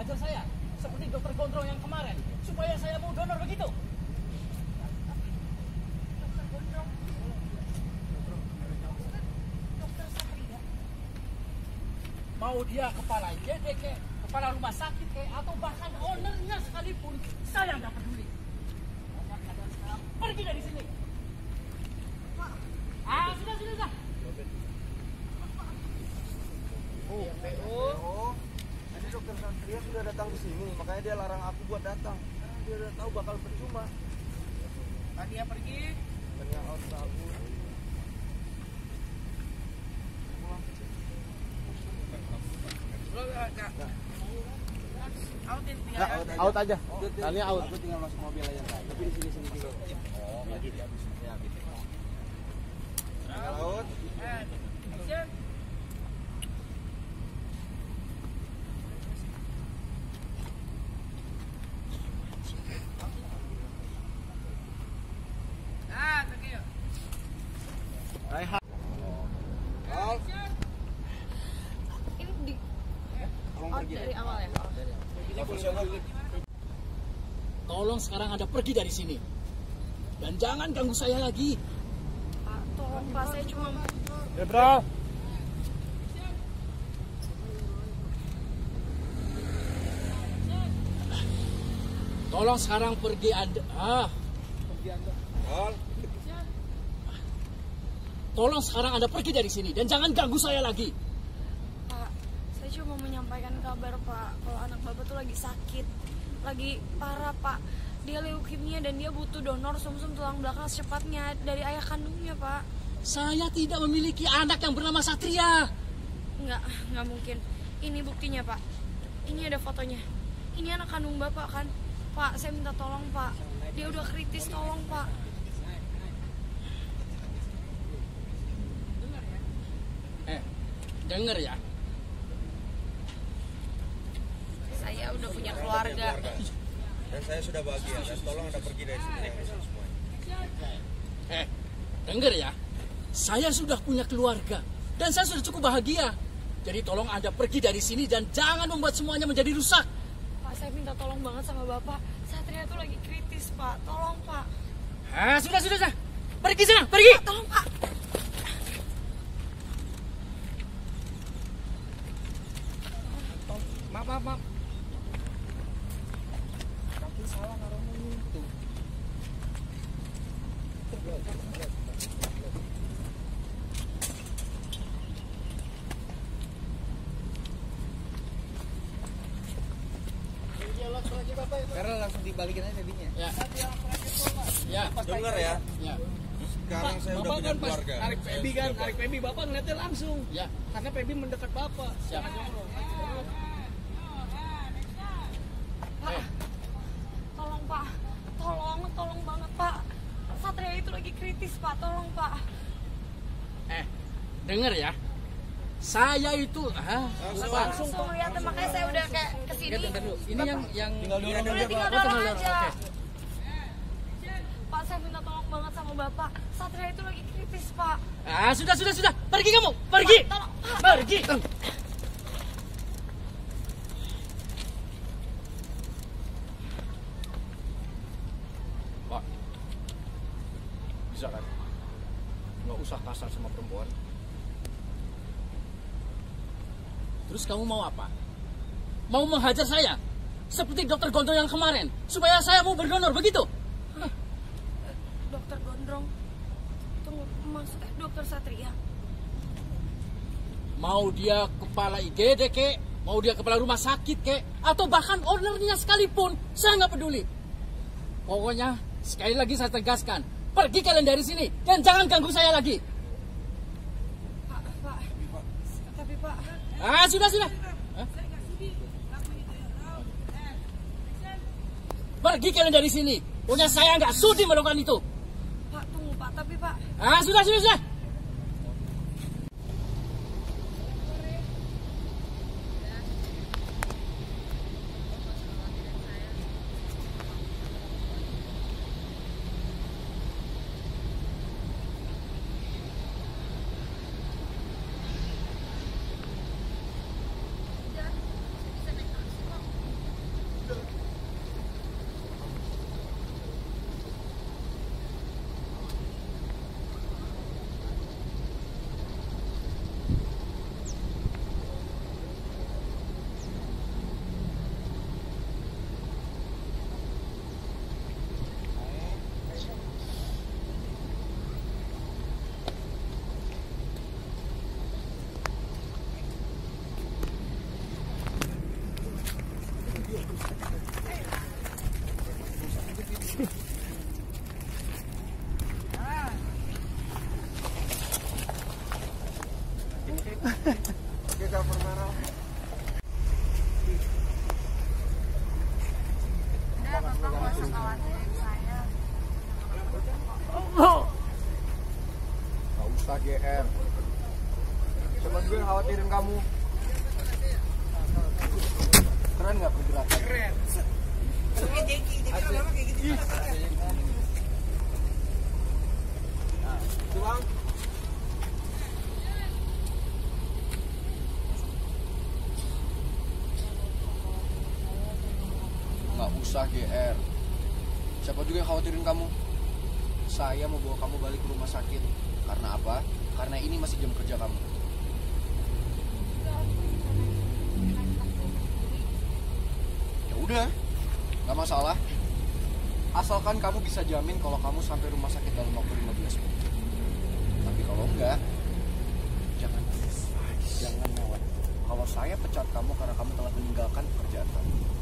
menghajar saya seperti dokter Gondrong yang kemarin supaya saya mau donor begitu. Dokter Gondrong. Dokter Satria. Mau dia kepala IGD kek, kepala rumah sakit kek, atau bahkan ownernya sekalipun, saya nggak peduli. Pergi dari sini. Pak. Sudah. PO. Tadi dokter Satria sudah datang ke sini, makanya dia larang aku buat datang. Karena dia udah tahu bakal percuma. Tadi dia pergi. Banyak out aku. Out aja. Kalian out. Aku tinggal masuk mobil aja. Tapi di sini dulu. Oh, lagi dia habis. Ya, gitu. Out. Ini di Tolong out pergi. dari awal ya. Tolong sekarang Anda pergi dari sini. Dan jangan ganggu saya lagi. Pak, tolong Pak, saya cuma Ya, bro. Tolong sekarang pergi Anda. Tolong sekarang Anda pergi dari sini dan jangan ganggu saya lagi. Pak, saya cuma mau menyampaikan kabar Pak, kalau anak Bapak tuh lagi sakit, lagi parah Pak. Dia leukemia dan dia butuh donor sumsum tulang belakang secepatnya dari ayah kandungnya Pak. Saya tidak memiliki anak yang bernama Satria. Nggak mungkin. Ini buktinya Pak. Ini ada fotonya. Ini anak kandung Bapak kan. Pak, saya minta tolong Pak. Dia udah kritis, tolong Pak. Dengar ya. Saya udah punya keluarga. Dan saya sudah bahagia. Dan tolong Anda pergi dari sini semuanya. Dengar ya. Saya sudah punya keluarga dan saya sudah cukup bahagia. Jadi tolong Anda pergi dari sini dan jangan membuat semuanya menjadi rusak. Pak, saya minta tolong banget sama Bapak. Satria tuh lagi kritis Pak. Tolong Pak. Sudah. Pergi sana, pergi. Pak, tolong Pak. Maaf. Tapi salah naruhnya itu. Karena langsung dibalikin aja tadinya. Ya. Dengar ya. Ya. Sekarang saya udah punya keluarga. Narik Pebi kan, narik Pebi Bapak ngeliatnya langsung. Ya. Karena Pebi mendekat Bapak. Siap. Pak, tolong Pak. Tolong banget Pak. Satria itu lagi kritis Pak. Tolong Pak. Dengar ya. Saya itu Langsung lihat makanya saya udah kayak kesini. Lihat dulu. Ini yang Tinggal dorong Udah aja, tinggal Pak. dorong dorong, aja. oke. Pak, saya minta tolong banget sama Bapak. Satria itu lagi kritis Pak. Sudah. Pergi kamu. Pergi. Pak, tolong Pak. Pergi. Pak. Bisa kan? Nggak usah kasar sama perempuan. Terus kamu mau apa? Mau menghajar saya? Seperti dokter Gondrong yang kemarin. Supaya saya mau berdonor, begitu? Dokter Gondrong. Tunggu, maksudnya dokter Satria. Mau dia kepala IGD kek, mau dia kepala rumah sakit kek, atau bahkan ownernya sekalipun, saya nggak peduli. Pokoknya sekali lagi saya tegaskan, pergi kalian dari sini dan jangan ganggu saya lagi. Pak. Tapi Pak. Sudah. Pergi kalian dari sini. Pokoknya saya nggak sudi melakukan itu. Pak, tunggu Pak. Tapi Pak. Sudah. Oke, cover merah. Udah, bapak nggak usah khawatirin saya. Gak usah GR. Siapa juga yang khawatirin kamu? Keren nggak pergerakan? Keren. Bang. Nggak usah GR. Siapa juga yang khawatirin kamu? Saya mau bawa kamu balik ke rumah sakit. Karena apa? Karena ini masih jam kerja kamu. Ya udah, nggak masalah. Asalkan kamu bisa jamin kalau kamu sampai rumah sakit dalam waktu 15 menit. Tapi kalau enggak, jangan nangis. Jangan ngawat. Kalau saya pecat kamu karena kamu telah meninggalkan pekerjaan kamu.